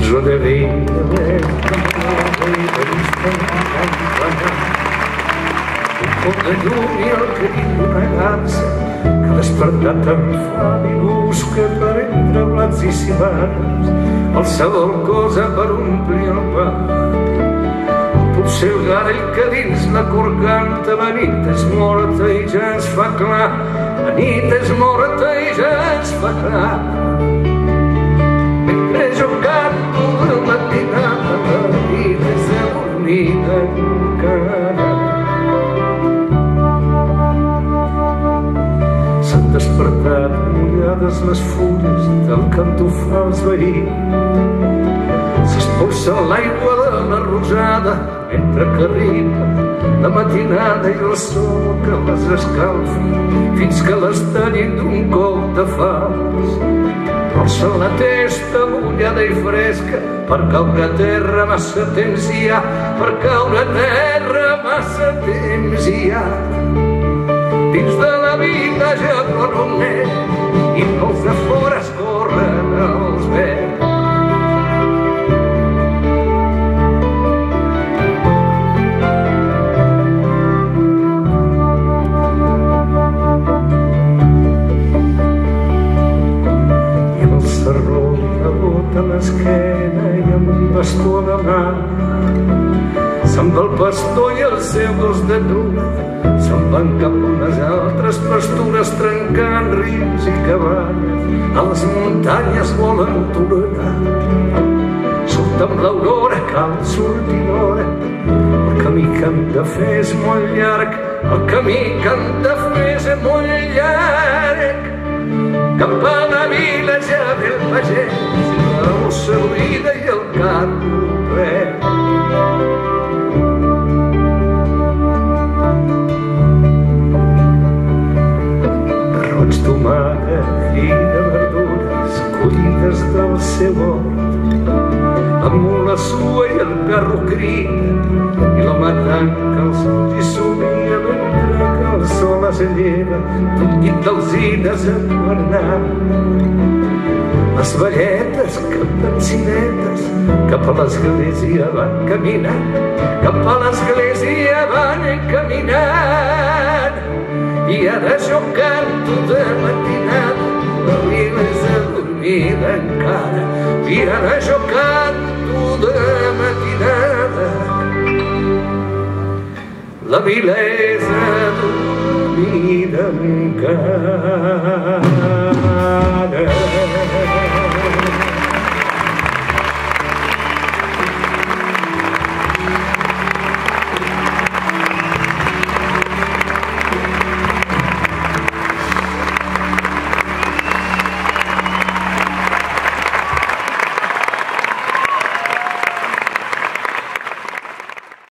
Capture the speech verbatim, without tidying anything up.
Roderiga un po' de llum i el crit d'una garça que ha despertat amb fam i busca per entre blats i cibars qualsevol cosa per omplir el pa. Potser el gall que dins la cor canta, la nit és morta i ja ens fa clar, la nit és morta i ja ens fa clar. Mentre jo canto de matinada, la nit és adormida encara. S'han despertat mullades les fulles del cantofar als veïns, s'espolsa l'aigua de la rosada mentre que arriba la matinada i el sol que les escalfa fins que les talli d'un cop de falç. Rossa la testa mullada i fresca per caure a terra massa temps hi ha, per caure a terra massa temps hi ha. Dins de la vida ja plora un nen i pels de fora escorren els vents. A l'esquena i amb un bastó a la mà se'n va el pastor i el seu gos de lluna, se'n van cap a unes altres pastures trencant rius i cabanes, a les muntanyes volen tolerar. Surt amb l'aurora, cal sortir d'hora, el camí que hem de fer és molt llarg, el camí que hem de fer és molt llarg. Cap a la vila ja ve el pagès, la bossa buida i el carro ple. Roig, tomàquet i de verdures collides del seu hort, amb la sua i el carro crida i la mà tanca els ulls i somia mentre que el sol es lleva d'un llit d'alzines enguernat. Les velletes campancinetes cap a l'església van caminant, cap a l'església van caminant. I ara jo canto de matinada, la vila és adormida encara. I ara jo canto de matinada, la vila és adormida encara.